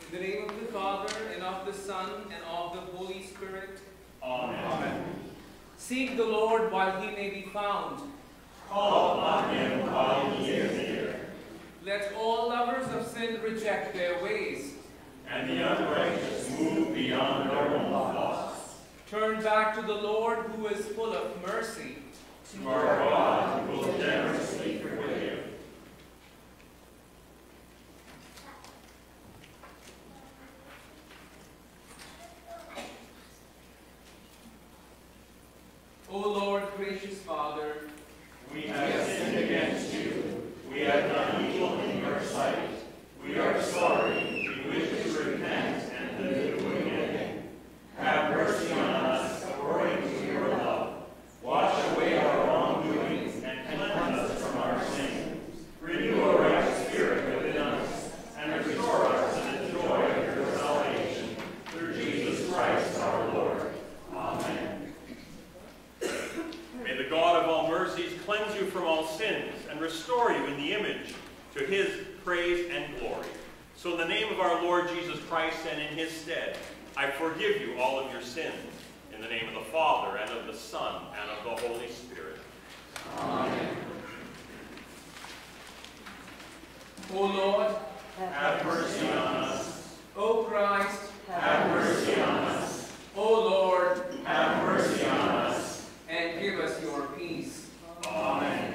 In the name of the Father, and of the Son, and of the Holy Spirit. Amen. Amen. Seek the Lord while he may be found. Call upon him while he is near. Let all lovers of sin reject their ways, and the unrighteous move beyond their own thoughts. Turn back to the Lord, who is full of mercy. To our God, who will generously forgive. O Lord, gracious Father, we have sinned against you. We have done evil in your sight. We are sorry. We wish to repent and live doing it. Have mercy on us according to your love. Wash away our wrongdoings and cleanse us from our sins. Renew a right spirit within us and restore us to the joy of your salvation. Through Jesus Christ our Lord. Amen. May the God of all mercies cleanse you from all sins and restore you in the image to his praise and glory. So in the name of our Lord Jesus Christ and in his stead, I forgive you all of your sins. In the name of the Father, and of the Son, and of the Holy Spirit. Amen. O Lord, have mercy on us. O Christ, have mercy on us. O Lord, have mercy on us. And give us your peace. Amen.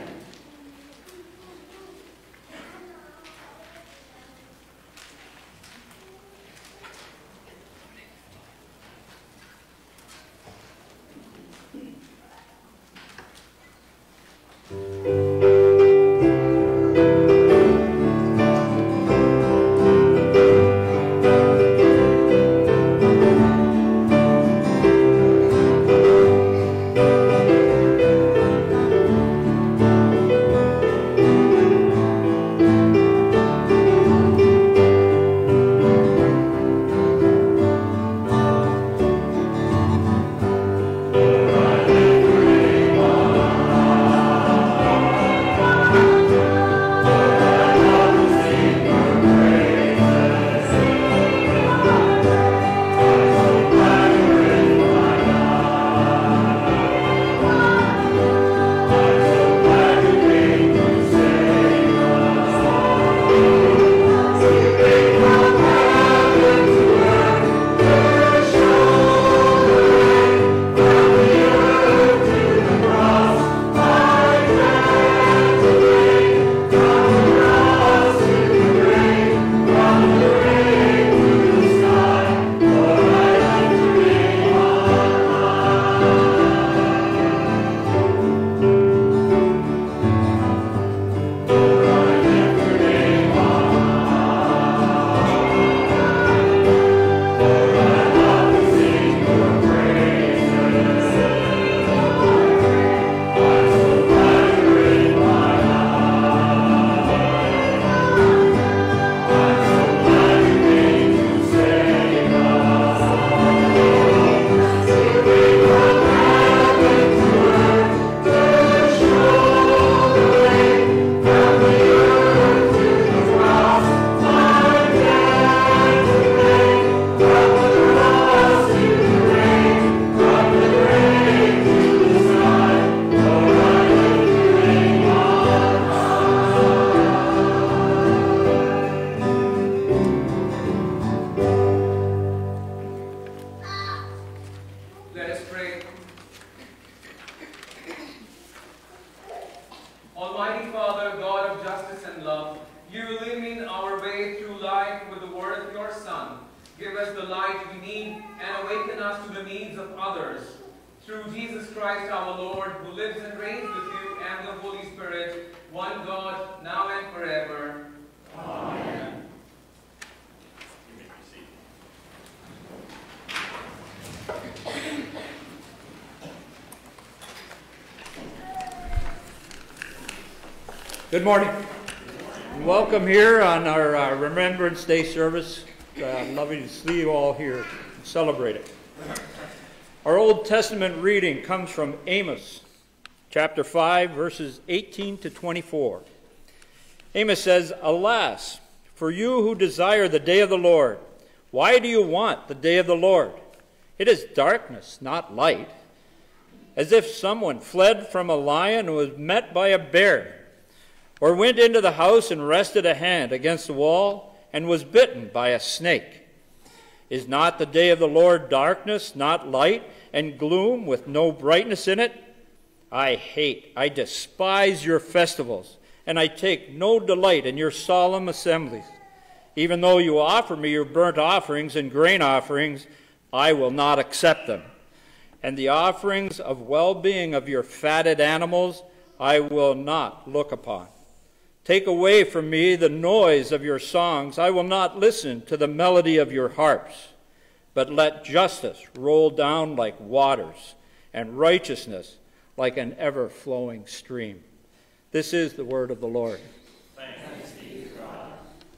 Good morning. Welcome here on our Remembrance Day service. Lovely to see you all here and celebrate it. Our Old Testament reading comes from Amos, chapter 5, verses 18 to 24. Amos says, "Alas, for you who desire the day of the Lord, Why do you want the day of the Lord? It is darkness, not light. As if someone fled from a lion and was met by a bear, or went into the house and rested a hand against the wall and was bitten by a snake. Is not the day of the Lord darkness, not light, and gloom with no brightness in it? I despise your festivals, and I take no delight in your solemn assemblies. Even though you offer me your burnt offerings and grain offerings, I will not accept them. And the offerings of well-being of your fatted animals I will not look upon. Take away from me the noise of your songs. I will not listen to the melody of your harps. But let justice roll down like waters, and righteousness like an ever-flowing stream. This is the word of the Lord. Thanks be to God.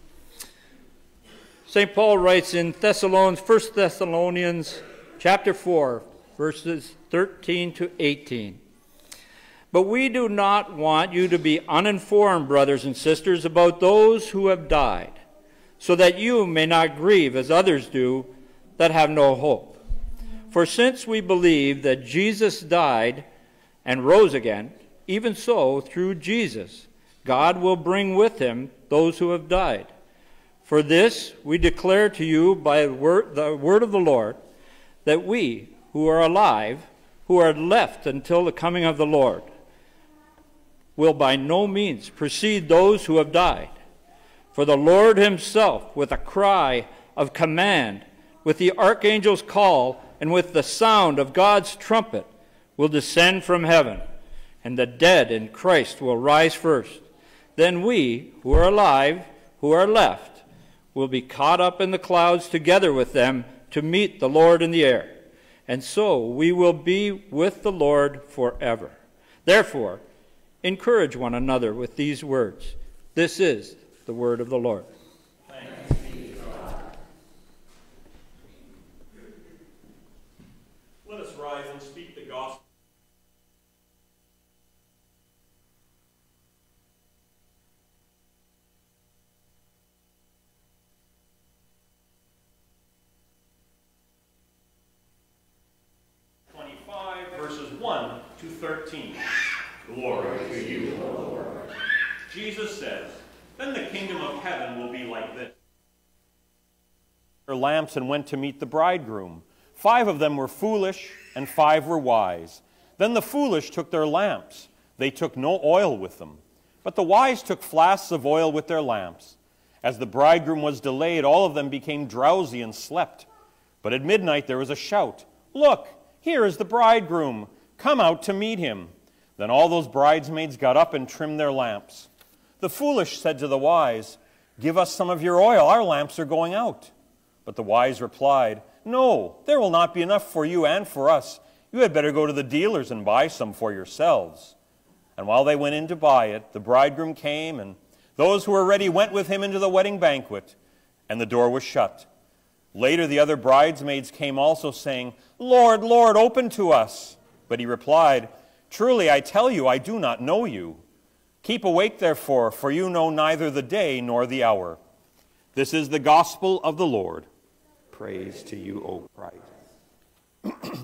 St. Paul writes in 1 Thessalonians chapter 4, verses 13 to 18. But we do not want you to be uninformed, brothers and sisters, about those who have died, so that you may not grieve as others do that have no hope. For since we believe that Jesus died and rose again, even so, through Jesus, God will bring with him those who have died. For this we declare to you by the word of the Lord, that we who are alive, who are left until the coming of the Lord, will by no means precede those who have died. For the Lord himself, with a cry of command, with the archangel's call, and with the sound of God's trumpet, will descend from heaven, and the dead in Christ will rise first. Then we, who are alive, who are left, will be caught up in the clouds together with them to meet the Lord in the air. And so we will be with the Lord forever. Therefore, encourage one another with these words. This is the word of the Lord. Thanks be to God. Let us rise and speak the gospel. Verses 1 to 13. Glory to you, O Lord. Jesus says, then the kingdom of heaven will be like this. Their lamps and went to meet the bridegroom. 5 of them were foolish, and 5 were wise. Then the foolish took their lamps. They took no oil with them. But the wise took flasks of oil with their lamps. As the bridegroom was delayed, all of them became drowsy and slept. But at midnight there was a shout, "Look! Here is the bridegroom. Come out to meet him." Then all those bridesmaids got up and trimmed their lamps. The foolish said to the wise, "Give us some of your oil. Our lamps are going out." But the wise replied, "No, there will not be enough for you and for us. You had better go to the dealers and buy some for yourselves." And while they went in to buy it, the bridegroom came, and those who were ready went with him into the wedding banquet, and the door was shut. Later the other bridesmaids came also, saying, "Lord, Lord, open to us." But he replied, "Truly I tell you, I do not know you. Keep awake, therefore, for you know neither the day nor the hour." This is the gospel of the Lord. Praise to you, O Christ.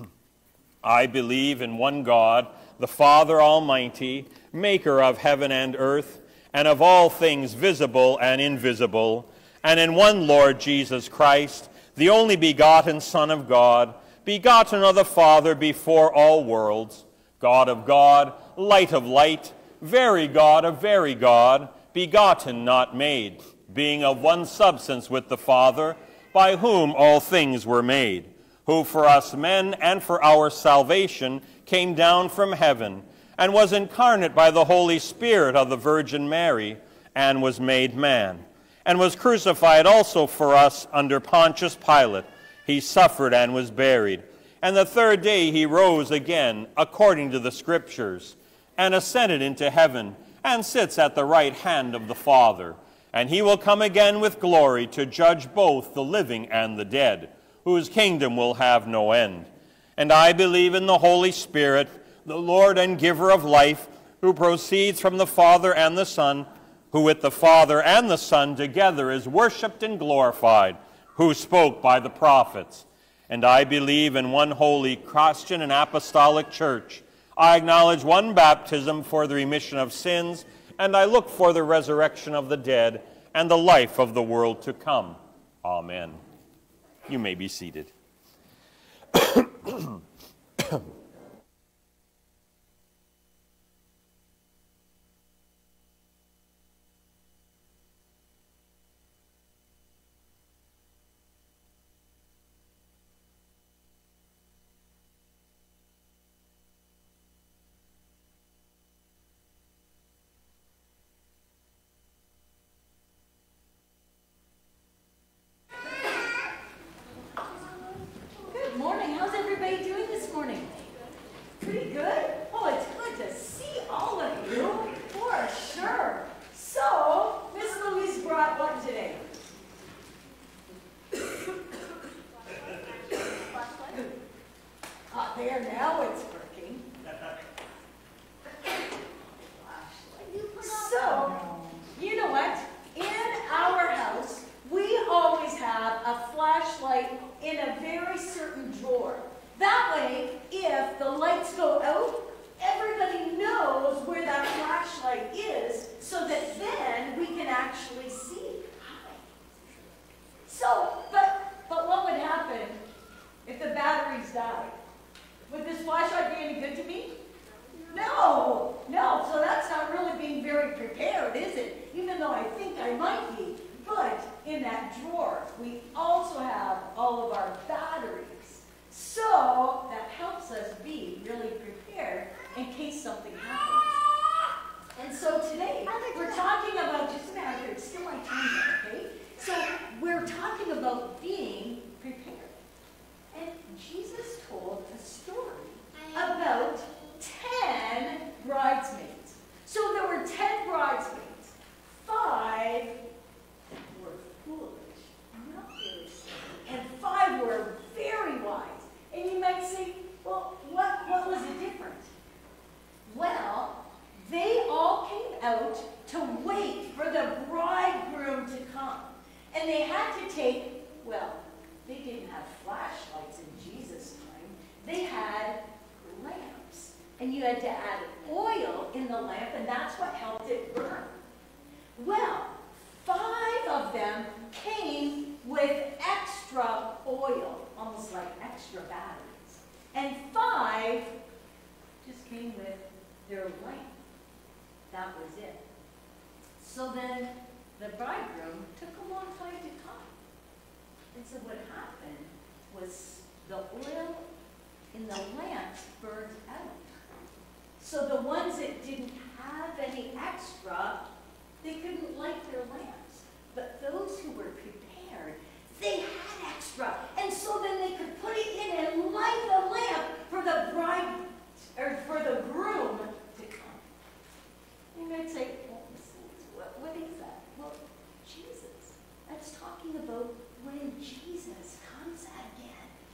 I believe in one God, the Father Almighty, maker of heaven and earth, and of all things visible and invisible, and in one Lord Jesus Christ, the only begotten Son of God, begotten of the Father before all worlds, God of God, light of light, very God of very God, begotten, not made, being of one substance with the Father, by whom all things were made, who for us men and for our salvation came down from heaven, and was incarnate by the Holy Spirit of the Virgin Mary, and was made man, and was crucified also for us under Pontius Pilate. He suffered and was buried. And the third day he rose again, according to the Scriptures, and ascended into heaven, and sits at the right hand of the Father. And he will come again with glory to judge both the living and the dead, whose kingdom will have no end. And I believe in the Holy Spirit, the Lord and giver of life, who proceeds from the Father and the Son, who with the Father and the Son together is worshipped and glorified, who spoke by the prophets. And I believe in one holy Christian and apostolic church. I acknowledge one baptism for the remission of sins, and I look for the resurrection of the dead and the life of the world to come. Amen. You may be seated.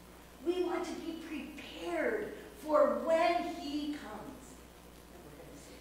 We want to be prepared for when he comes. And we're going to say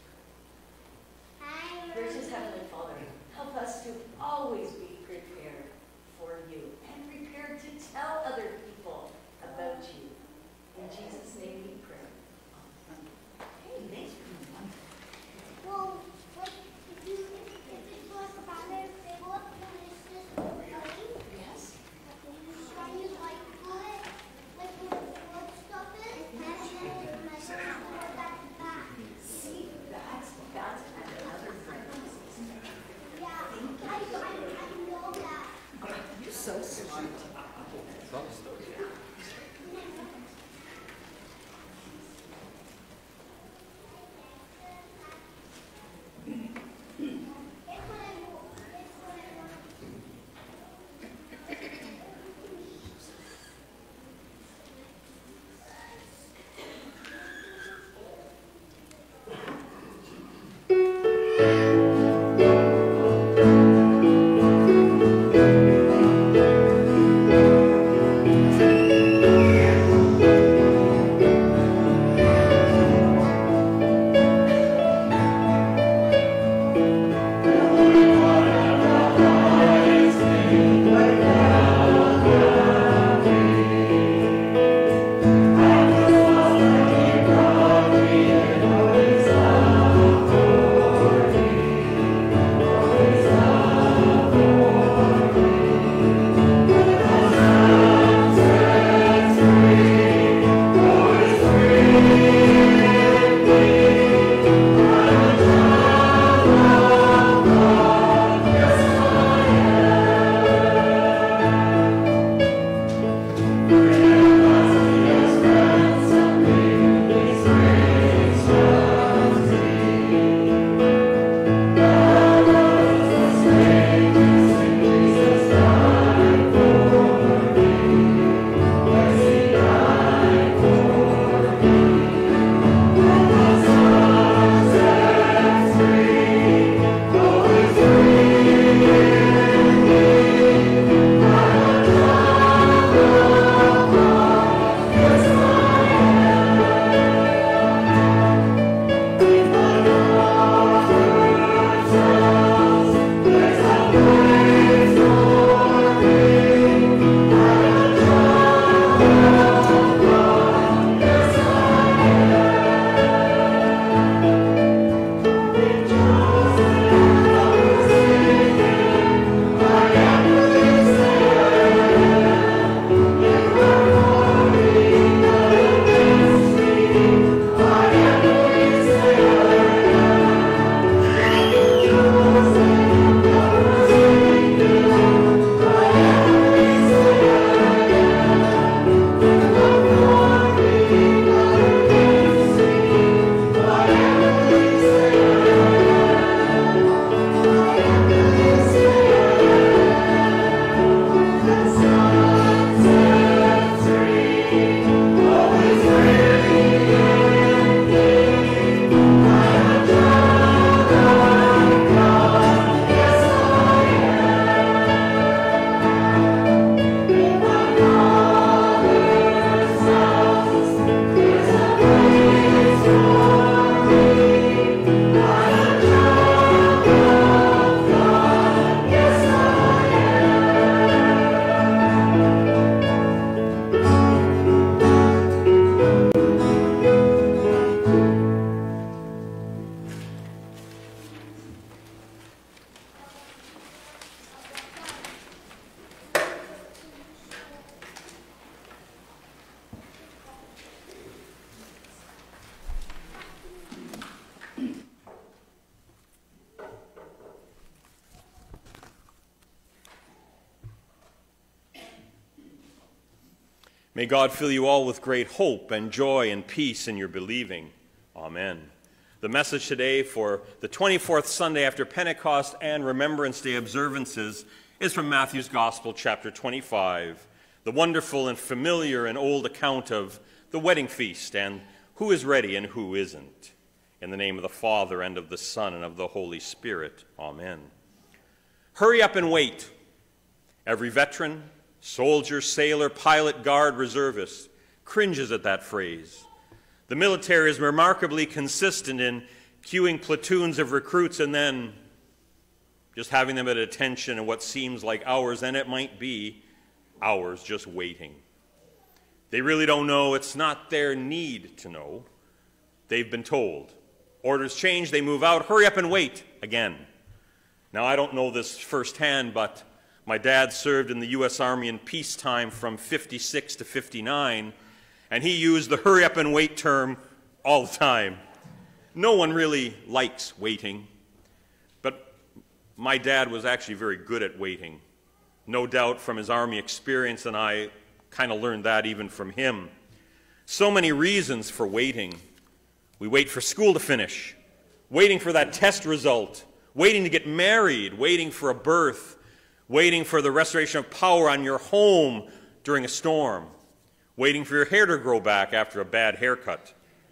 May God fill you all with great hope and joy and peace in your believing. Amen. The message today for the 24th Sunday after Pentecost and Remembrance Day observances is from Matthew's Gospel, chapter 25, the wonderful and familiar and old account of the wedding feast and who is ready and who isn't. In the name of the Father, and of the Son, and of the Holy Spirit. Amen. Hurry up and wait. Every veteran, soldier, sailor, pilot, guard, reservist cringes at that phrase. The military is remarkably consistent in queuing platoons of recruits and then just having them at attention in what seems like hours, and it might be hours just waiting. They really don't know. It's not their need to know. They've been told. Orders change, they move out, hurry up and wait again. Now, I don't know this firsthand, but my dad served in the U.S. Army in peacetime from 56 to 59, and he used the hurry up and wait term all the time. No one really likes waiting, but my dad was actually very good at waiting. No doubt from his Army experience, and I kind of learned that even from him. So many reasons for waiting. We wait for school to finish, waiting for that test result, waiting to get married, waiting for a birth, waiting for the restoration of power on your home during a storm, waiting for your hair to grow back after a bad haircut,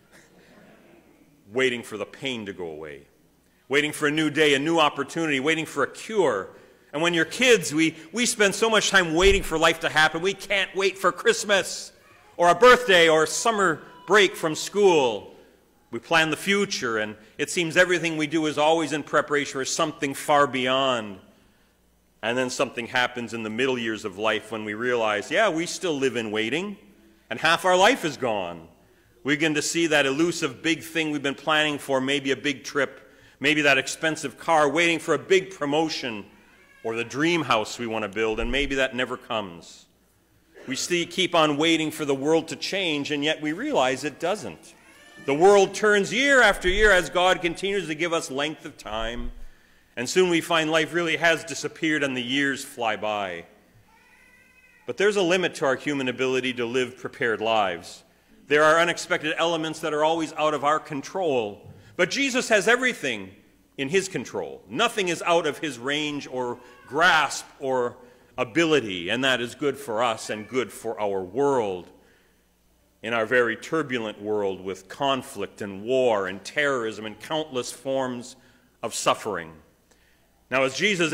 waiting for the pain to go away, waiting for a new day, a new opportunity, waiting for a cure. And when you're kids, we spend so much time waiting for life to happen. We can't wait for Christmas or a birthday or summer break from school. We plan the future, and it seems everything we do is always in preparation for something far beyond. And then something happens in the middle years of life when we realize, yeah, we still live in waiting, and half our life is gone. We begin to see that elusive big thing we've been planning for, maybe a big trip, maybe that expensive car, waiting for a big promotion, or the dream house we want to build, and maybe that never comes. We keep on waiting for the world to change, and yet we realize it doesn't. The world turns year after year as God continues to give us length of time, and soon we find life really has disappeared and the years fly by. But there's a limit to our human ability to live prepared lives. There are unexpected elements that are always out of our control. But Jesus has everything in his control. Nothing is out of his range or grasp or ability, and that is good for us and good for our world. In our very turbulent world with conflict and war and terrorism and countless forms of suffering. Now, as Jesus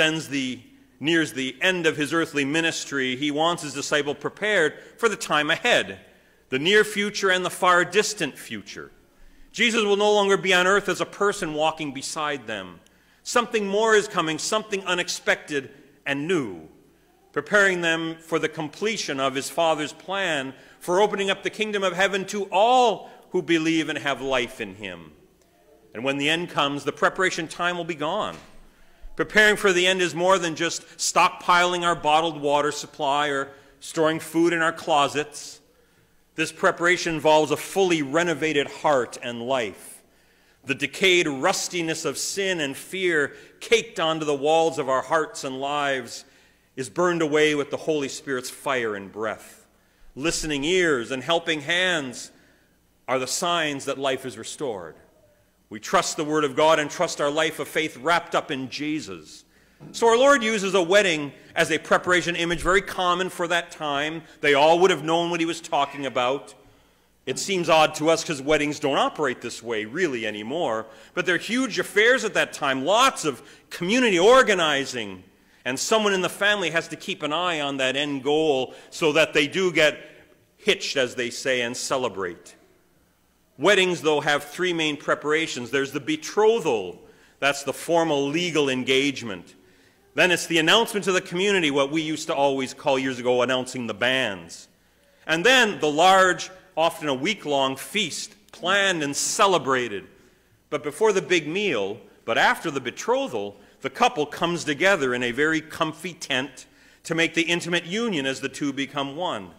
nears the end of his earthly ministry, he wants his disciples prepared for the time ahead, the near future and the far distant future. Jesus will no longer be on earth as a person walking beside them. Something more is coming, something unexpected and new, preparing them for the completion of his Father's plan for opening up the kingdom of heaven to all who believe and have life in him. And when the end comes, the preparation time will be gone. Preparing for the end is more than just stockpiling our bottled water supply or storing food in our closets. This preparation involves a fully renovated heart and life. The decayed rustiness of sin and fear caked onto the walls of our hearts and lives is burned away with the Holy Spirit's fire and breath. Listening ears and helping hands are the signs that life is restored. We trust the Word of God and trust our life of faith wrapped up in Jesus. So our Lord uses a wedding as a preparation image, very common for that time. They all would have known what he was talking about. It seems odd to us because weddings don't operate this way really anymore. But they're huge affairs at that time, lots of community organizing. And someone in the family has to keep an eye on that end goal so that they do get hitched, as they say, and celebrate. Weddings, though, have three main preparations. There's the betrothal. That's the formal legal engagement. Then it's the announcement to the community, what we used to always call years ago announcing the banns. And then the large, often a week-long feast, planned and celebrated. But before the big meal, but after the betrothal, the couple comes together in a very comfy tent to make the intimate union as the two become one.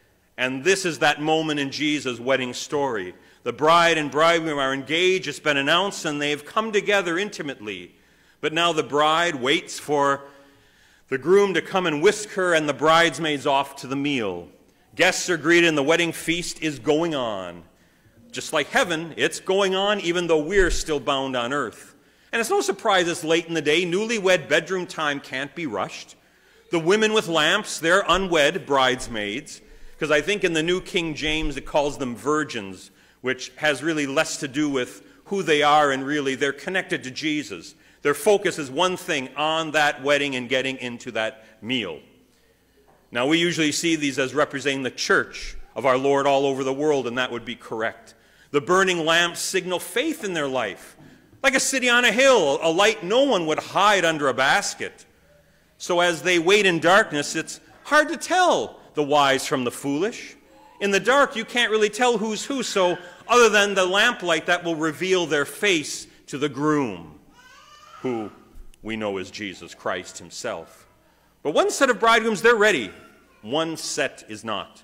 And this is that moment in Jesus' wedding story. The bride and bridegroom are engaged, it's been announced, and they've come together intimately. But now the bride waits for the groom to come and whisk her and the bridesmaids off to the meal. Guests are greeted and the wedding feast is going on. Just like heaven, it's going on even though we're still bound on earth. And it's no surprise it's late in the day. Newlywed bedroom time can't be rushed. The women with lamps, they're unwed bridesmaids, because I think in the New King James it calls them virgins, which has really less to do with who they are, and really they're connected to Jesus. Their focus is one thing, on that wedding and getting into that meal. Now, we usually see these as representing the church of our Lord all over the world, and that would be correct. The burning lamps signal faith in their life. Like a city on a hill, a light no one would hide under a basket. So as they wait in darkness, it's hard to tell the wise from the foolish. In the dark, you can't really tell who's who, so other than the lamplight that will reveal their face to the groom, who we know is Jesus Christ himself. But one set of bridegrooms, they're ready. One set is not.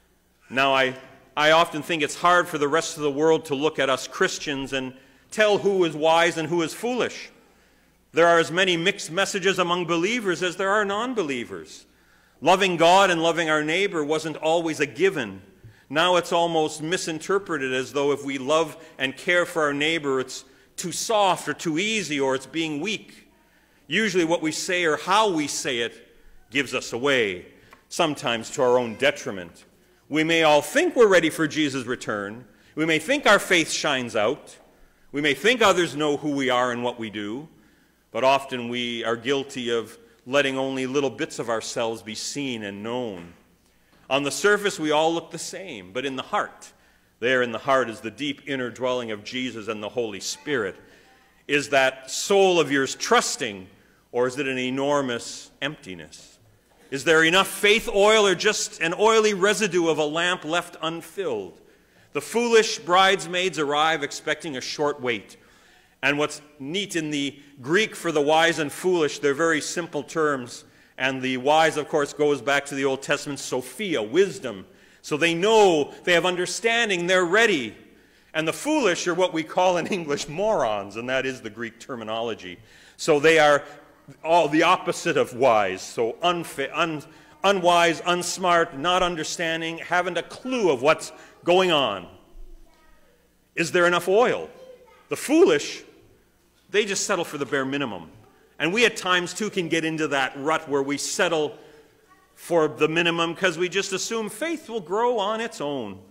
Now, I often think it's hard for the rest of the world to look at us Christians and tell who is wise and who is foolish. There are as many mixed messages among believers as there are non-believers. Loving God and loving our neighbor wasn't always a given. Now it's almost misinterpreted as though if we love and care for our neighbor, it's too soft or too easy, or it's being weak. Usually what we say or how we say it gives us away, sometimes to our own detriment. We may all think we're ready for Jesus' return. We may think our faith shines out. We may think others know who we are and what we do, but often we are guilty of letting only little bits of ourselves be seen and known. On the surface, we all look the same, but in the heart, there in the heart is the deep inner dwelling of Jesus and the Holy Spirit. Is that soul of yours trusting, or is it an enormous emptiness? Is there enough faith oil or just an oily residue of a lamp left unfilled? The foolish bridesmaids arrive expecting a short wait. And what's neat in the Greek for the wise and foolish, they're very simple terms. And the wise, of course, goes back to the Old Testament, Sophia, wisdom. So they know, they have understanding, they're ready. And the foolish are what we call in English morons, and that is the Greek terminology. So they are all the opposite of wise. So unwise, unsmart, not understanding, haven't a clue of what's going on. Is there enough oil? The foolish, they just settle for the bare minimum. And we at times, too, can get into that rut where we settle for the minimum because we just assume faith will grow on its own.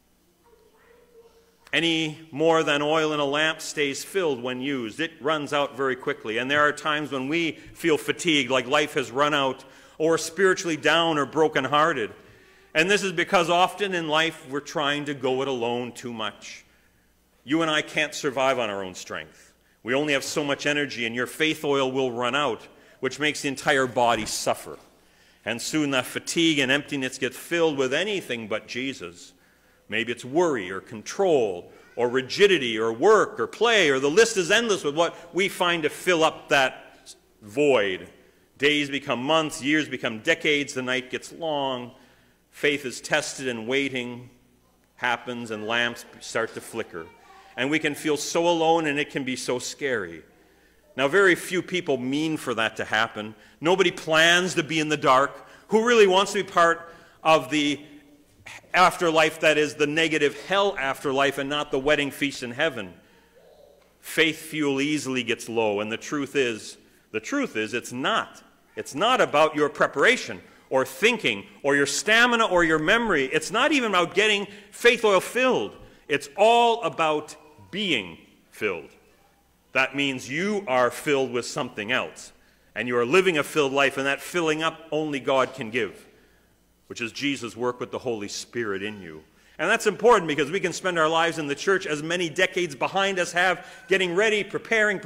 Any more than oil in a lamp stays filled when used. It runs out very quickly. And there are times when we feel fatigued, like life has run out, or spiritually down or brokenhearted. And this is because often in life we're trying to go it alone too much. You and I can't survive on our own strength. We only have so much energy, and your faith oil will run out, which makes the entire body suffer. And soon that fatigue and emptiness get filled with anything but Jesus. Maybe it's worry or control or rigidity or work or play, or the list is endless with what we find to fill up that void. Days become months, years become decades, the night gets long, faith is tested and waiting happens, and lamps start to flicker. And we can feel so alone, and it can be so scary. Now, very few people mean for that to happen. Nobody plans to be in the dark. Who really wants to be part of the afterlife that is the negative hell afterlife and not the wedding feast in heaven? Faith fuel easily gets low, and the truth is it's not. It's not about your preparation or thinking or your stamina or your memory. It's not even about getting faith oil filled. It's all about being filled. That means you are filled with something else, and you are living a filled life, and that filling up only God can give, which is Jesus' work with the Holy Spirit in you. And that's important because we can spend our lives in the church, as many decades behind us have, getting ready, preparing.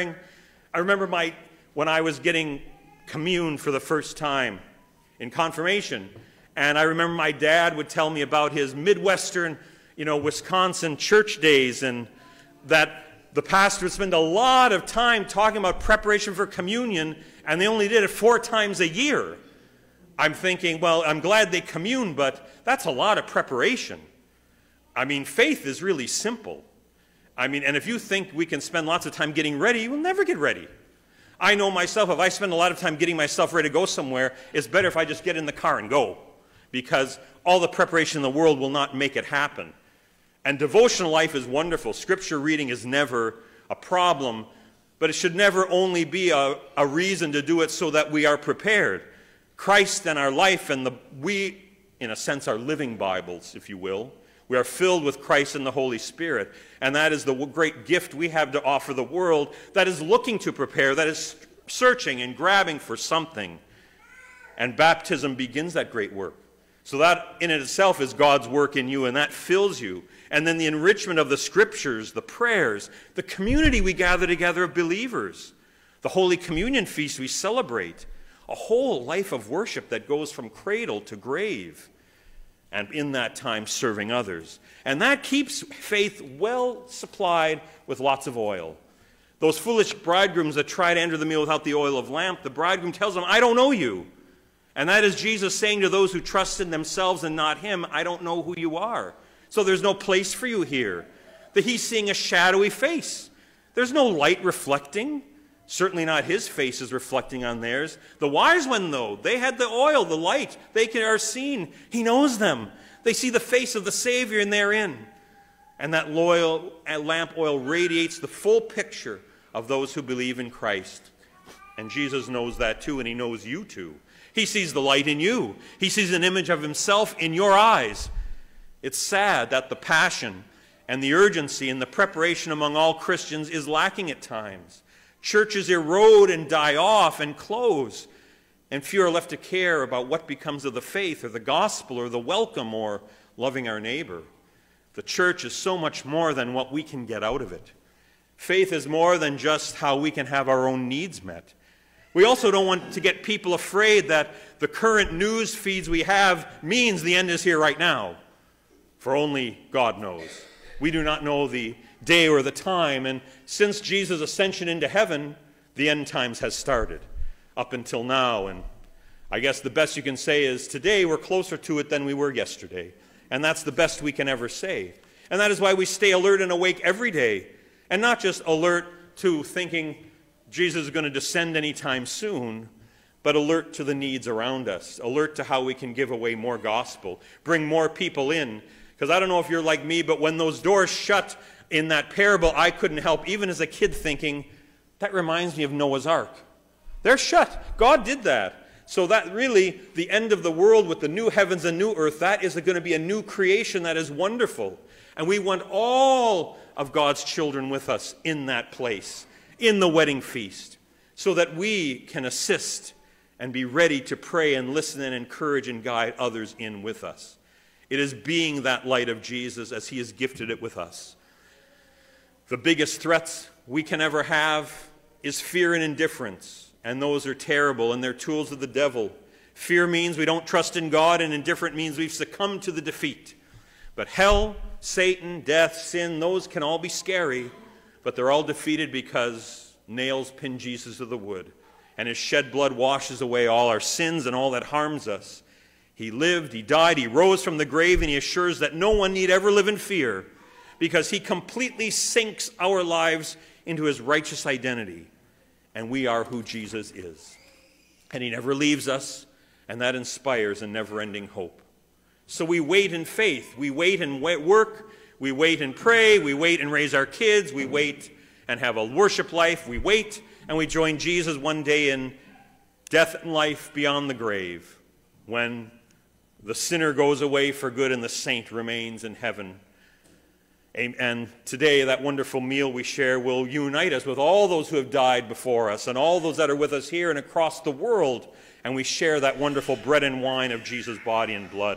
I remember when I was getting communed for the first time in confirmation, and I remember my dad would tell me about his Midwestern, Wisconsin church days, and that the pastor would spend a lot of time talking about preparation for communion, and they only did it 4 times a year. I'm thinking, well, I'm glad they commune, but that's a lot of preparation. I mean, faith is really simple. And if you think we can spend lots of time getting ready, we'll never get ready. I know myself, if I spend a lot of time getting myself ready to go somewhere, it's better if I just get in the car and go. because all the preparation in the world will not make it happen. And devotional life is wonderful. Scripture reading is never a problem, but it should never only be a reason to do it so that we are prepared. Christ and our life, and we, in a sense, are living Bibles, if you will. We are filled with Christ and the Holy Spirit, and that is the great gift we have to offer the world that is looking to prepare, that is searching and grabbing for something. And baptism begins that great work. So that in itself is God's work in you, and that fills you. And then the enrichment of the Scriptures, the prayers, the community we gather together of believers, the Holy Communion feast we celebrate, a whole life of worship that goes from cradle to grave, and in that time serving others. And that keeps faith well supplied with lots of oil. Those foolish bridegrooms that try to enter the meal without the oil of lamp, the bridegroom tells them, I don't know you. And that is Jesus saying to those who trust in themselves and not him, I don't know who you are. So there's no place for you here. That he's seeing a shadowy face. There's no light reflecting. Certainly not his face is reflecting on theirs. The wise one, though, they had the oil, the light. They are seen. He knows them. They see the face of the Savior, and they're in. And that lamp oil radiates the full picture of those who believe in Christ. And Jesus knows that too, and he knows you too. He sees the light in you. He sees an image of himself in your eyes. It's sad that the passion and the urgency and the preparation among all Christians is lacking at times. Churches erode and die off and close, and few are left to care about what becomes of the faith or the gospel or the welcome or loving our neighbor. The church is so much more than what we can get out of it. Faith is more than just how we can have our own needs met. We also don't want to get people afraid that the current news feeds we have means the end is here right now. For only God knows. We do not know the day or the time, and since Jesus' ascension into heaven, the end times has started up until now. And I guess the best you can say is today we're closer to it than we were yesterday. And that's the best we can ever say. And that is why we stay alert and awake every day, and not just alert to thinking Jesus is going to descend anytime soon, but alert to the needs around us, alert to how we can give away more gospel, bring more people in. Because I don't know if you're like me, but when those doors shut in that parable, I couldn't help, even as a kid, thinking, that reminds me of Noah's Ark. They're shut. God did that. So that really, the end of the world with the new heavens and new earth, that is going to be a new creation that is wonderful. And we want all of God's children with us in that place, in the wedding feast, so that we can assist and be ready to pray and listen and encourage and guide others in with us. It is being that light of Jesus as he has gifted it with us. The biggest threats we can ever have is fear and indifference, and those are terrible, and they're tools of the devil. Fear means we don't trust in God, and indifferent means we've succumbed to the defeat. But hell, Satan, death, sin, those can all be scary, but they're all defeated because nails pin Jesus to the wood, and his shed blood washes away all our sins and all that harms us. He lived, he died, he rose from the grave, and he assures that no one need ever live in fear because he completely sinks our lives into his righteous identity, and we are who Jesus is. And he never leaves us, and that inspires a never-ending hope. So we wait in faith. We wait and work. We wait and pray. We wait and raise our kids. We wait and have a worship life. We wait, and we join Jesus one day in death and life beyond the grave, when the sinner goes away for good and the saint remains in heaven. And today, that wonderful meal we share will unite us with all those who have died before us and all those that are with us here and across the world. And we share that wonderful bread and wine of Jesus' body and blood.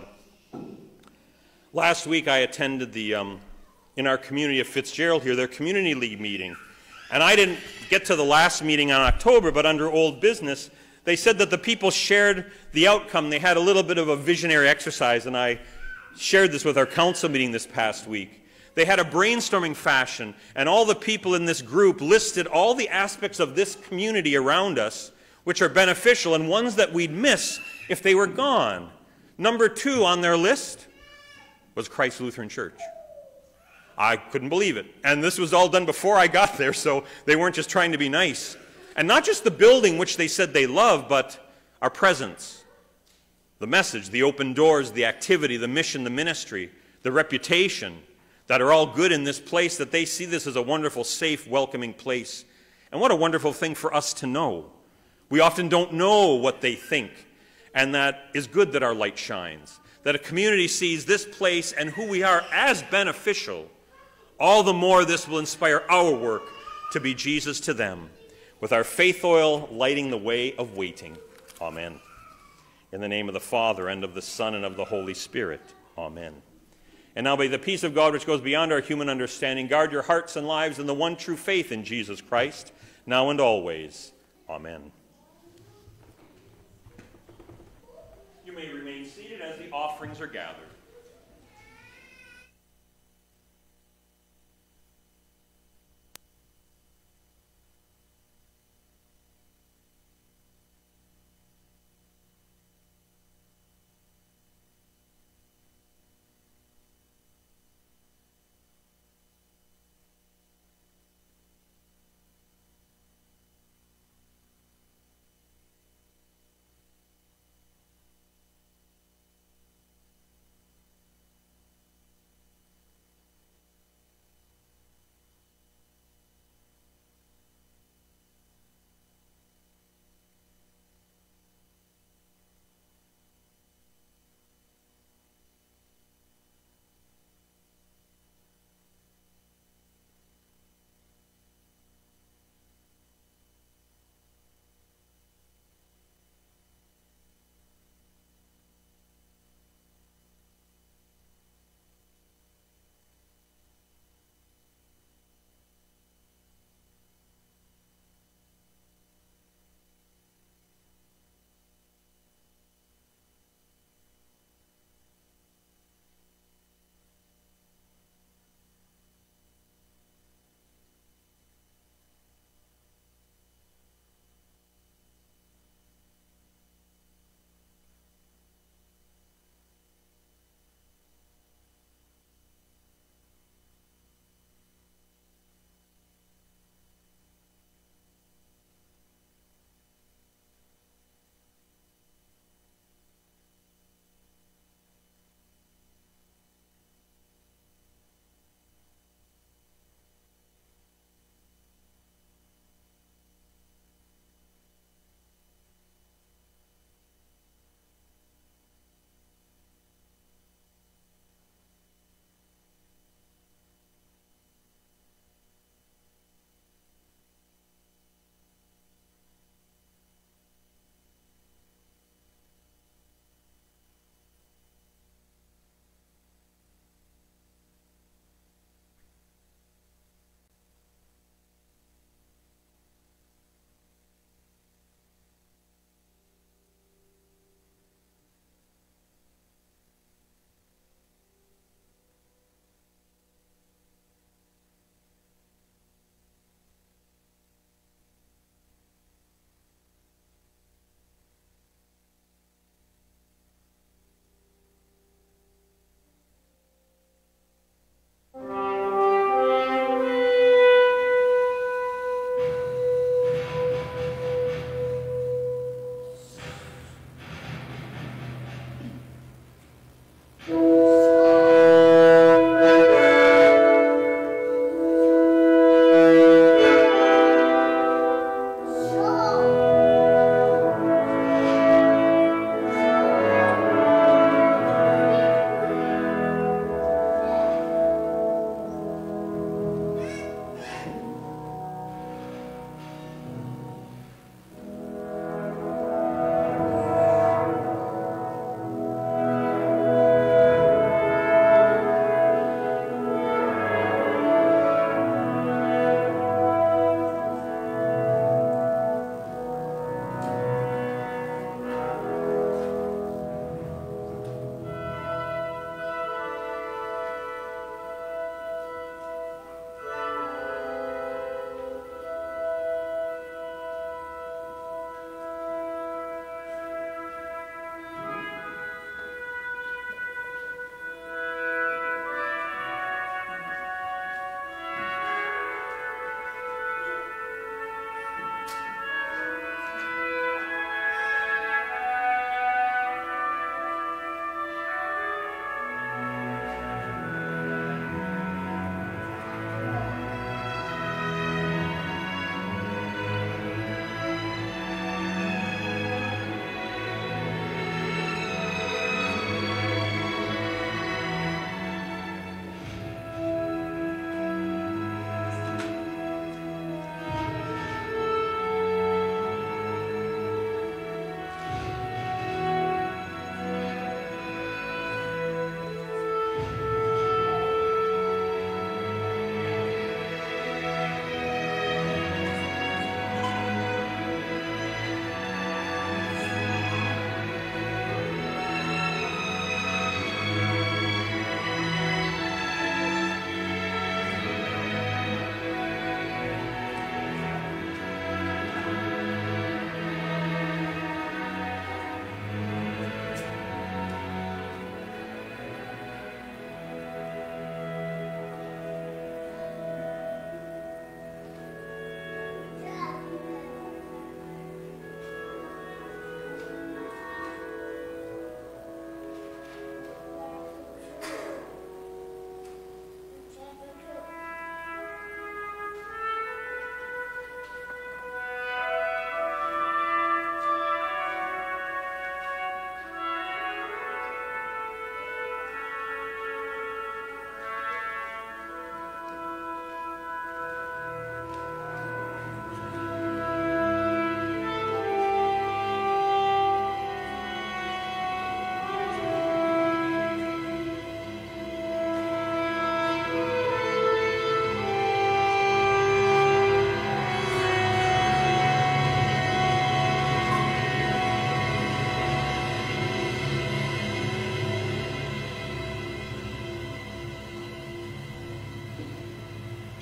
Last week, I attended in our community of Fitzgerald here, their community league meeting. And I didn't get to the last meeting in October, but under old business, they said that the people shared the outcome. They had a little bit of a visionary exercise, and I shared this with our council meeting this past week. They had a brainstorming fashion, and all the people in this group listed all the aspects of this community around us which are beneficial and ones that we'd miss if they were gone. Number 2 on their list was Christ Lutheran Church. I couldn't believe it. And this was all done before I got there, so they weren't just trying to be nice. And not just the building, which they said they love, but our presence, The message, the open doors, the activity, the mission, the ministry, the reputation that are all good in this place, that they see this as a wonderful, safe, welcoming place. And what a wonderful thing for us to know. We often don't know what they think, and that is good that our light shines, that a community sees this place and who we are as beneficial. All the more this will inspire our work to be Jesus to them, with our faith oil lighting the way of waiting. Amen. In the name of the Father, and of the Son, and of the Holy Spirit. Amen. And now may the peace of God, which goes beyond our human understanding, guard your hearts and lives in the one true faith in Jesus Christ, now and always. Amen. You may remain seated as the offerings are gathered.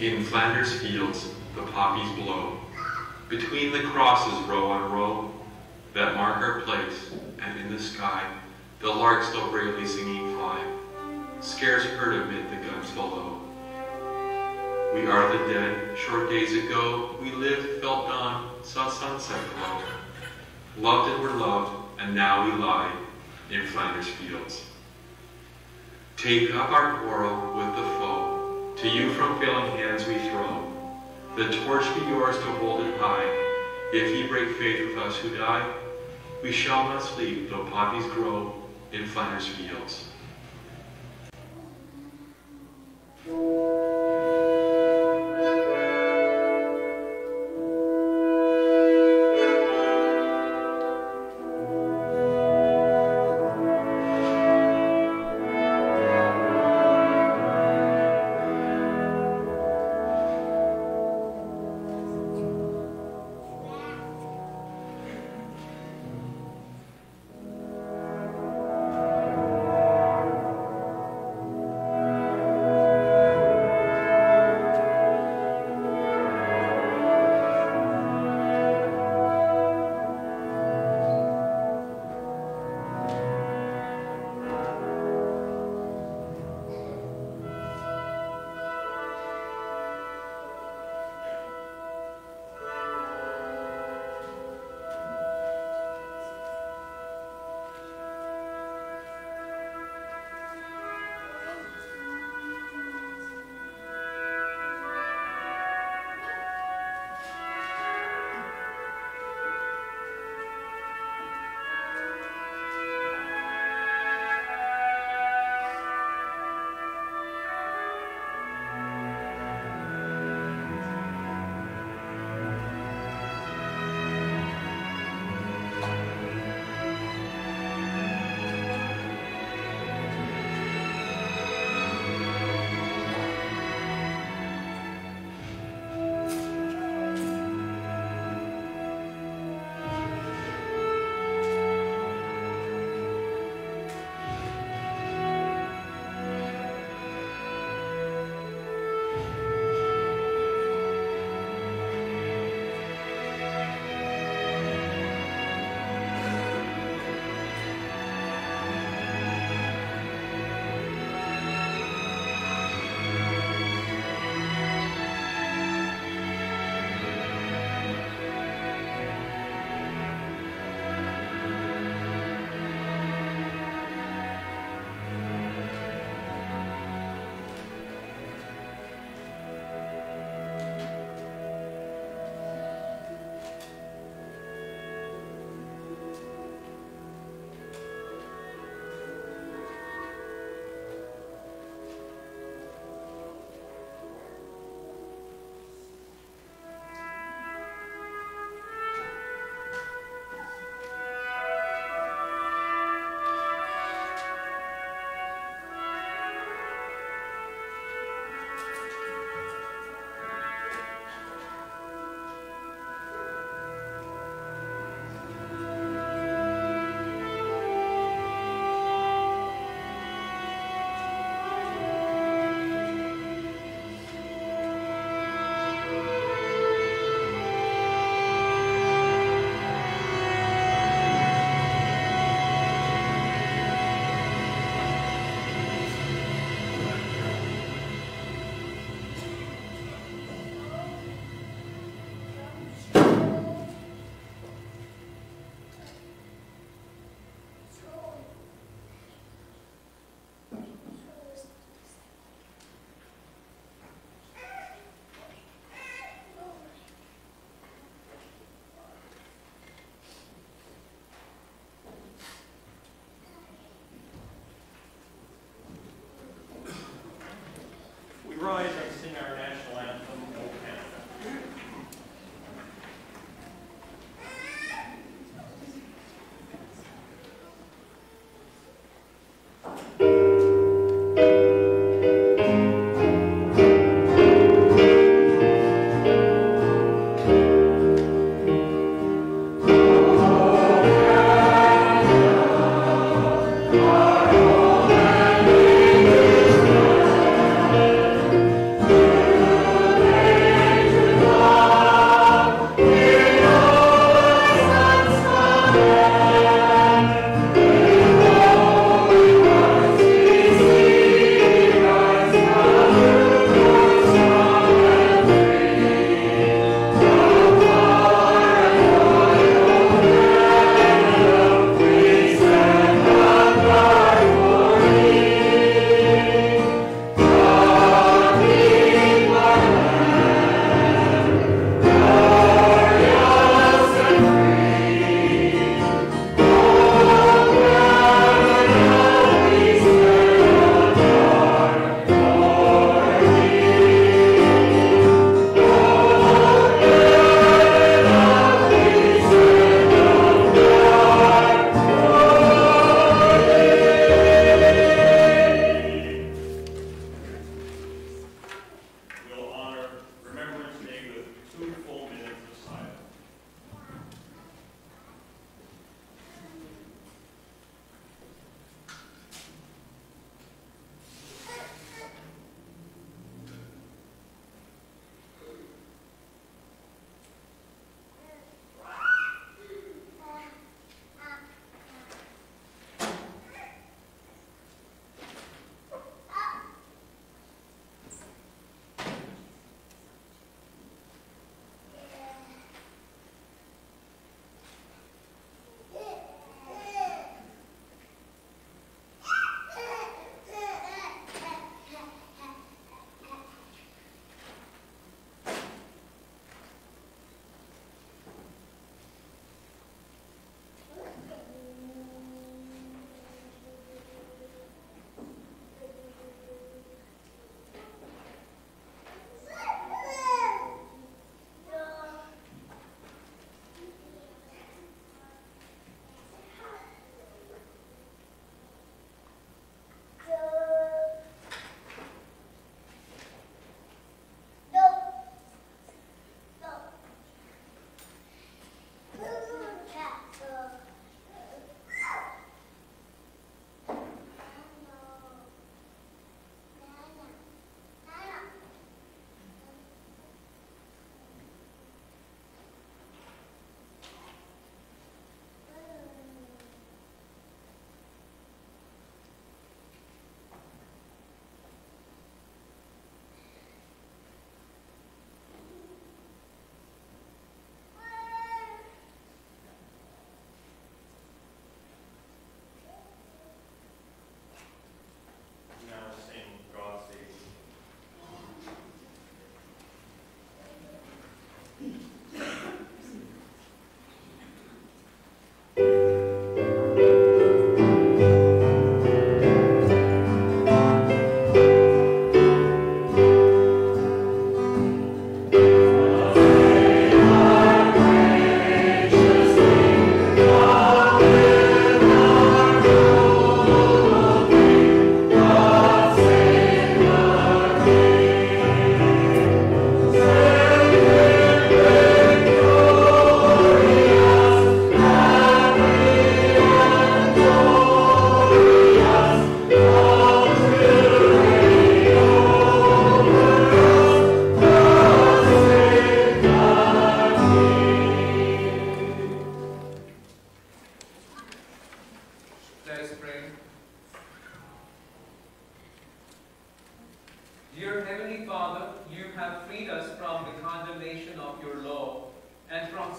In Flanders fields, the poppies blow. Between the crosses, row on row, that mark our place, and in the sky, the larks still bravely singing fly, scarce heard amid the guns below. We are the dead, short days ago, we lived, felt dawn, saw sunset glow. Loved and were loved, and now we lie in Flanders fields. Take up our quarrel with the foe, to you from failing hands we throw. The torch be yours to hold it high. If ye break faith with us who die, we shall not sleep though poppies grow in Flanders fields. rise and sing our national anthem, O Canada. O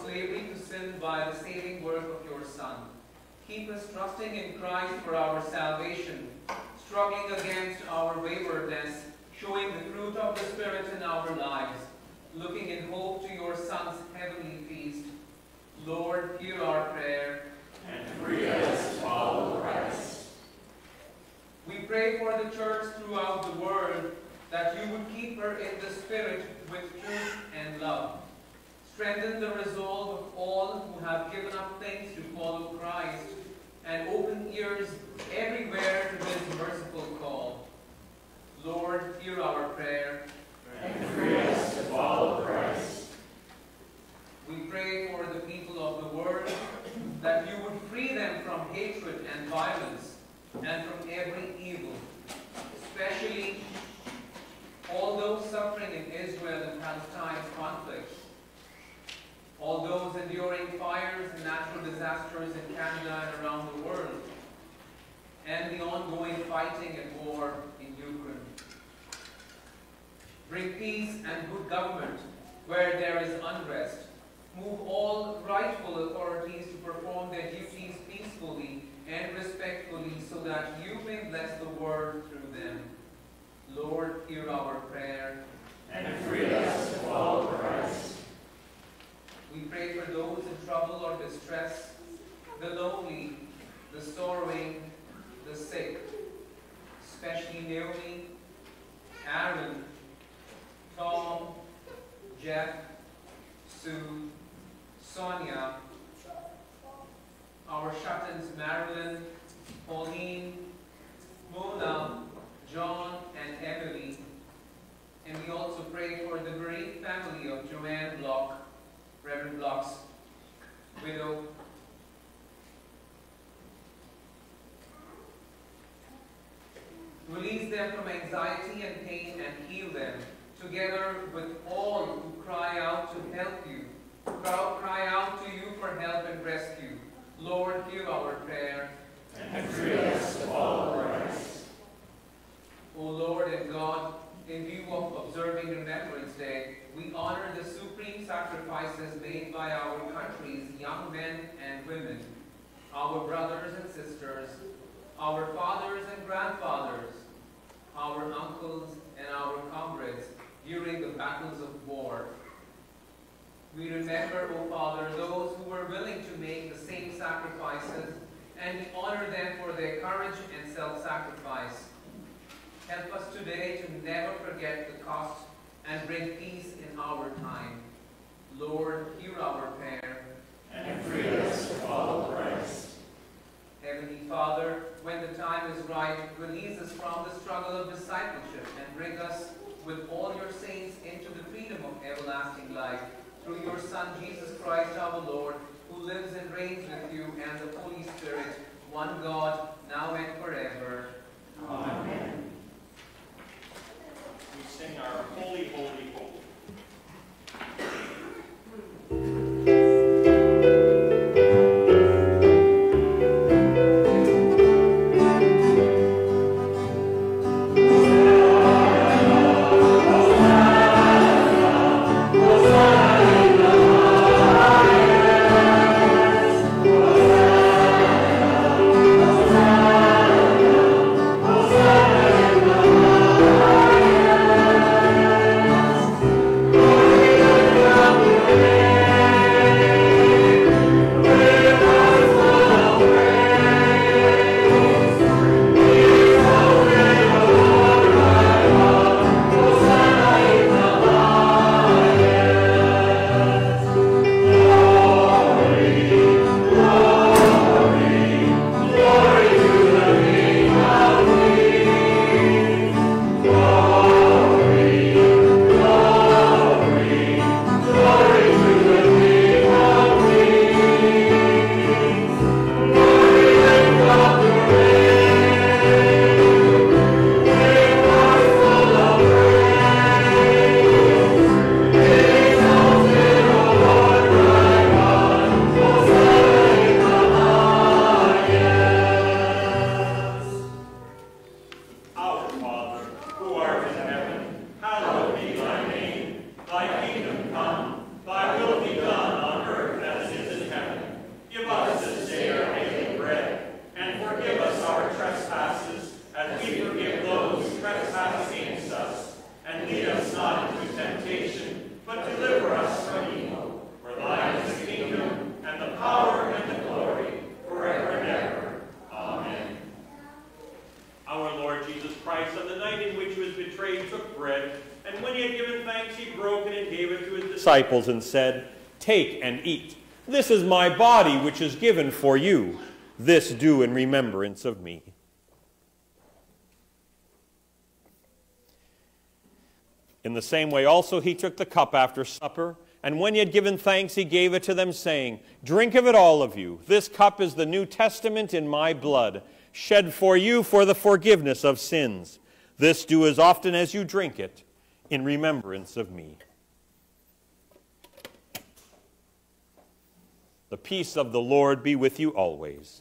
slavery to sin by the saving work of your Son. Keep us trusting in Christ for our salvation, struggling against our waywardness, showing the fruit of the Spirit in our lives, looking in hope to your Son's heavenly feast. Lord, hear our prayer. And free us to follow Christ. We pray for the church throughout the world, that you would keep her in the Spirit with truth and love. Strengthen the resolve of all who have given up things to follow Christ, and open ears everywhere to his merciful call. Lord, hear our prayer. And free us to follow Christ. We pray for the people of the world, that you would free them from hatred and violence, and from every evil, especially all those suffering in Israel and Palestine conflicts, all those enduring fires and natural disasters in Canada and around the world, and the ongoing fighting and war in Ukraine. Bring peace and good government where there is unrest. Move all rightful authorities to perform their duties peacefully and respectfully, so that you may bless the world through them. Lord, hear our prayer. And free us to follow Christ. We pray for those in trouble or distress, the lonely, the sorrowing, the sick, especially Naomi, Aaron, Tom, Jeff, Sue, Sonia, our Shuttons, Marilyn, Pauline, Mona, John, and Emily. And we also pray for the bereaved family of Joanne Block, Reverend Block's widow. Release them from anxiety and pain and heal them, together with all who cry out to help you, cry out to you for help and rescue. Lord, hear our prayer. And free us to follow Christ. O Lord and God, in view of observing Remembrance Day, we honor the supreme sacrifices made by our country's young men and women, our brothers and sisters, our fathers and grandfathers, our uncles and our comrades during the battles of war. We remember, O Father, those who were willing to make the same sacrifices, and we honor them for their courage and self-sacrifice. Help us today to never forget the cost and bring peace in our time. Lord, hear our prayer. And free us to follow Christ. Heavenly Father, when the time is right, release us from the struggle of discipleship and bring us with all your saints into the freedom of everlasting life. Through your Son, Jesus Christ our Lord, who lives and reigns with you and the Holy Spirit, one God, now and forever. Amen. We sing our Holy, Holy, Holy. disciples and said, "Take and eat. This is my body which is given for you. This do in remembrance of me." In the same way also he took the cup after supper, and when he had given thanks, he gave it to them, saying, "Drink of it, all of you. This cup is the New Testament in my blood, shed for you for the forgiveness of sins. This do as often as you drink it, in remembrance of me." The peace of the Lord be with you always.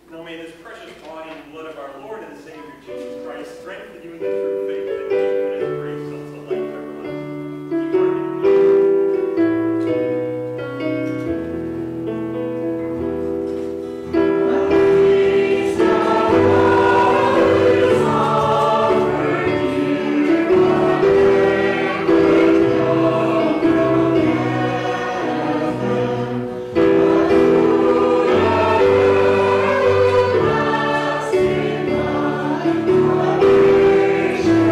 Now may this precious body and blood of our Lord and Savior Jesus Christ strengthen you in the true faith and keep you in his grace until life everlasting. Keep working. Praise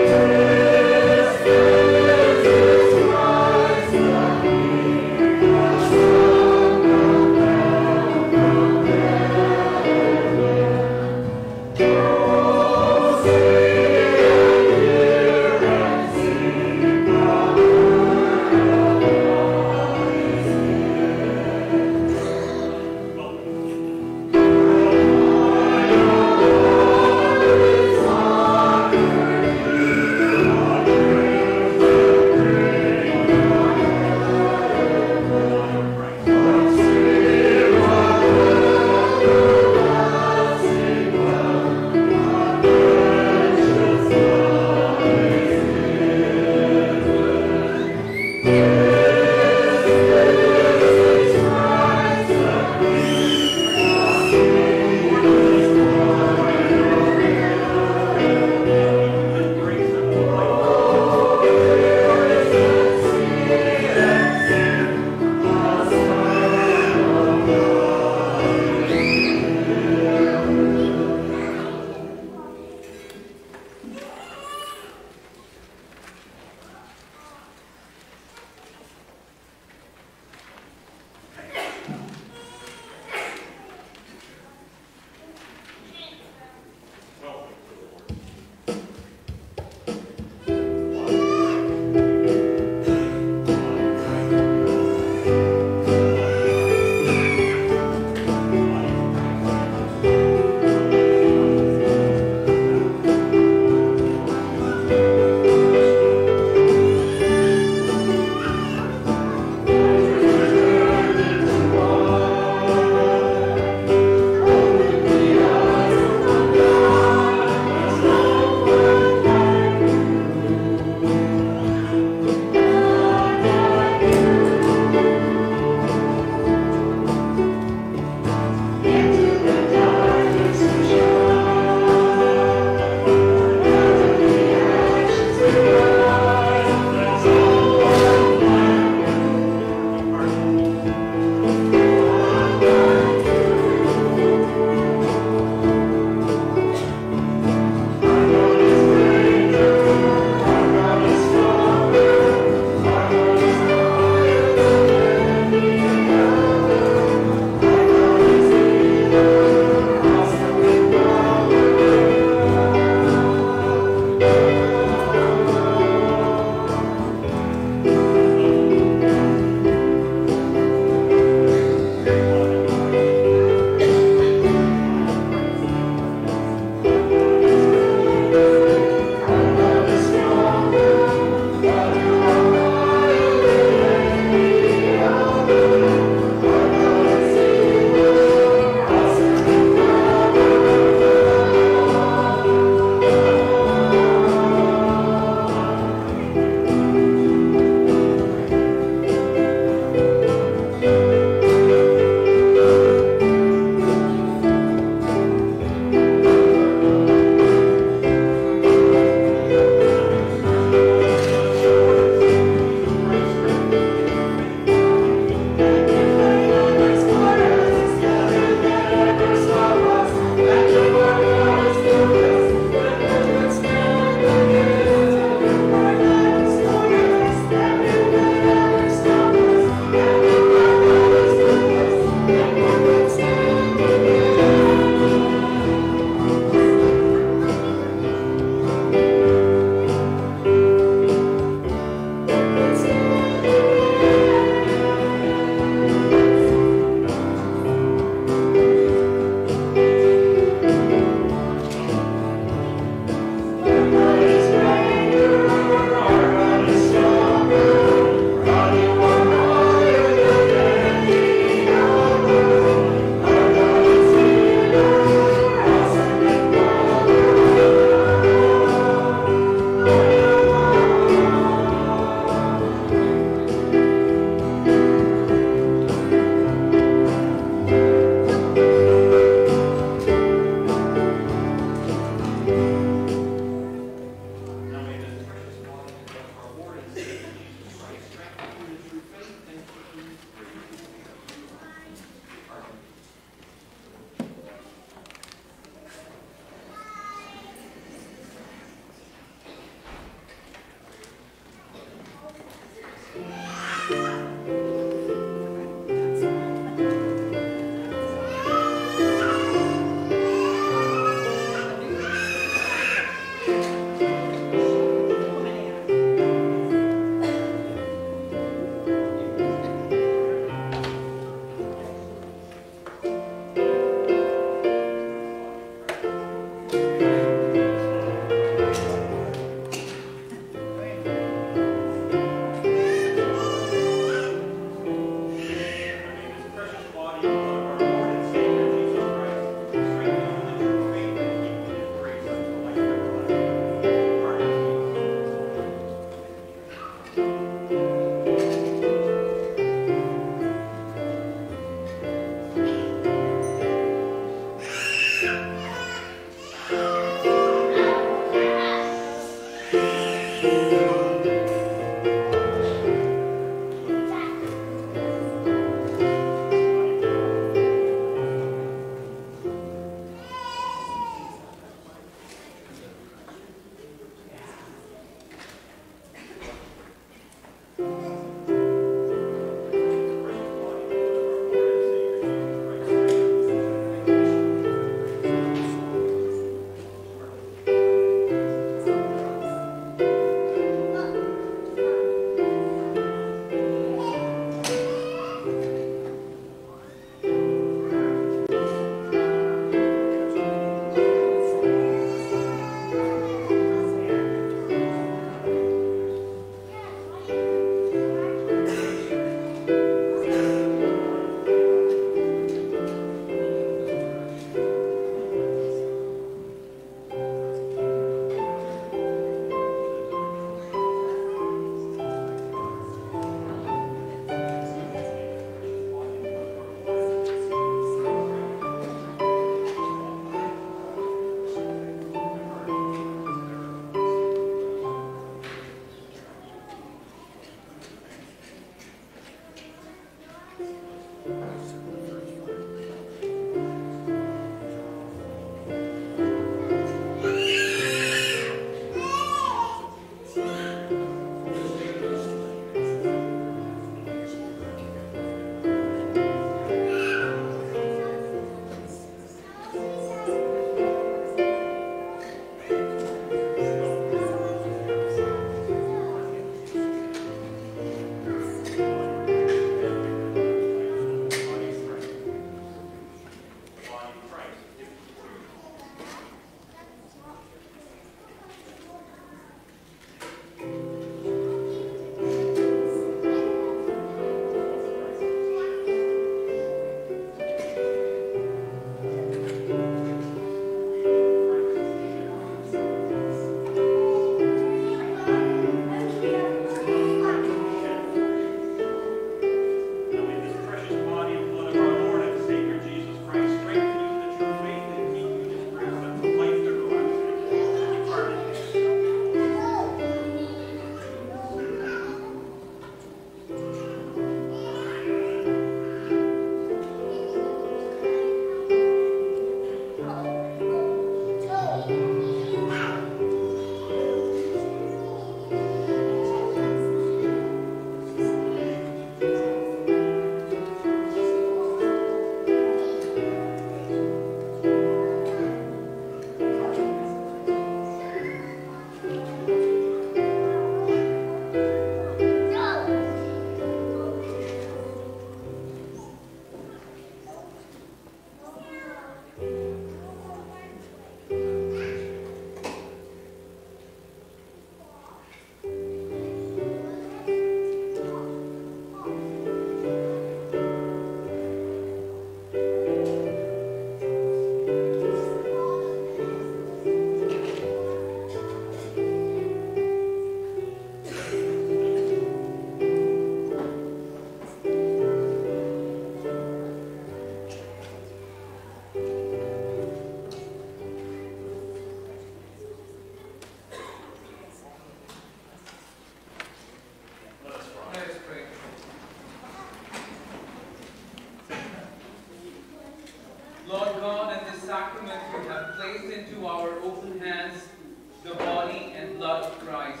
sacrament you have placed into our open hands the body and blood of Christ.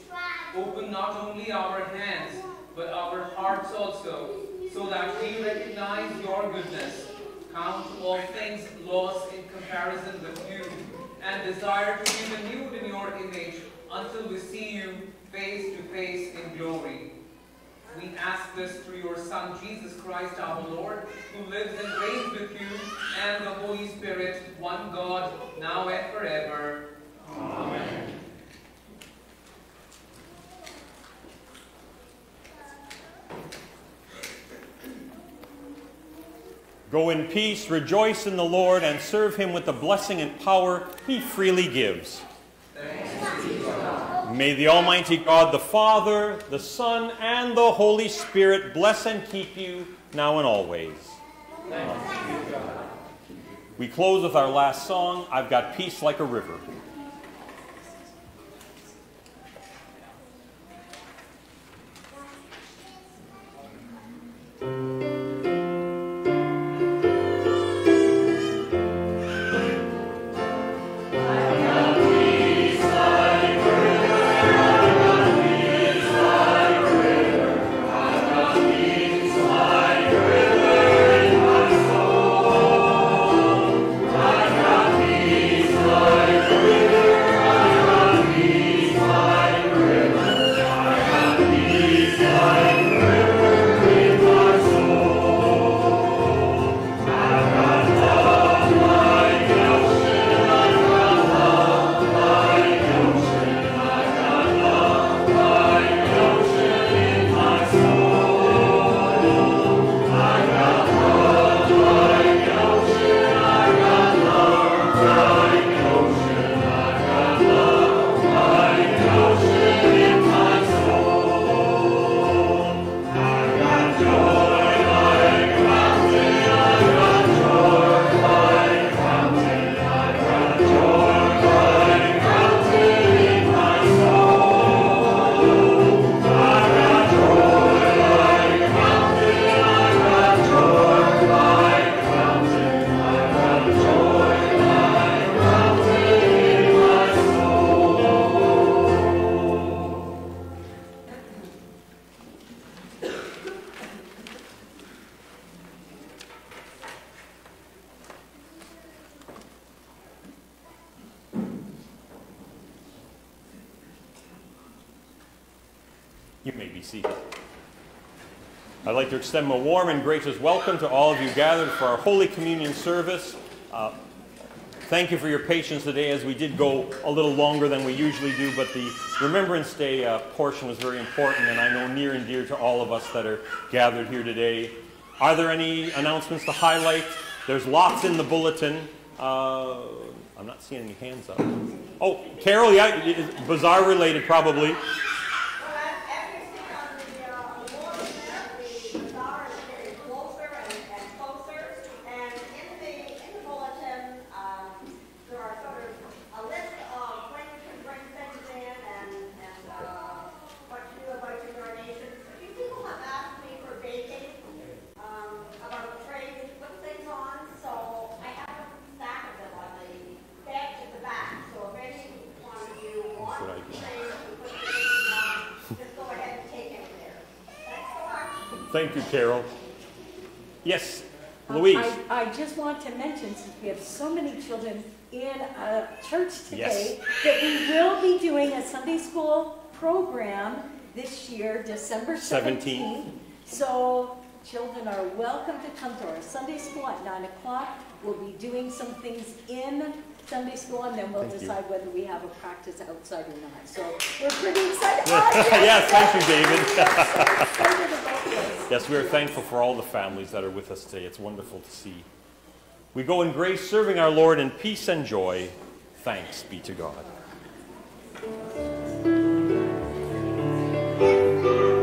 Open not only our hands, but our hearts also, so that we recognize your goodness, count all things lost in comparison with you, and desire to be renewed in your image until we see you face to face in glory. We ask this through your Son, Jesus Christ our Lord, who lives and reigns with you and the Holy Spirit, one God, now and forever. Amen. Go in peace, rejoice in the Lord, and serve him with the blessing and power he freely gives. Thanks be to God. May the Almighty God, the Father, the Son, and the Holy Spirit bless and keep you now and always. We close with our last song, I've Got Peace Like a River. You may be seated. I'd like to extend a warm and gracious welcome to all of you gathered for our Holy Communion service. Thank you for your patience today as we did go a little longer than we usually do, but the Remembrance Day portion was very important and I know near and dear to all of us that are gathered here today. Are there any announcements to highlight? There's lots in the bulletin. I'm not seeing any hands up. Oh, Carol, yeah, bazaar related probably. Thank you, Carol. Yes, Louise. I just want to mention, since we have so many children in church today, that we will be doing a Sunday school program this year, December 17th. So children are welcome to come to our Sunday school at 9 o'clock. We'll be doing some things in Sunday school, and then we'll decide whether we have a practice outside or not. So we're pretty excited. Yes, thank you, David. Yes, we are thankful for all the families that are with us today. It's wonderful to see. We go in grace, serving our Lord in peace and joy. Thanks be to God.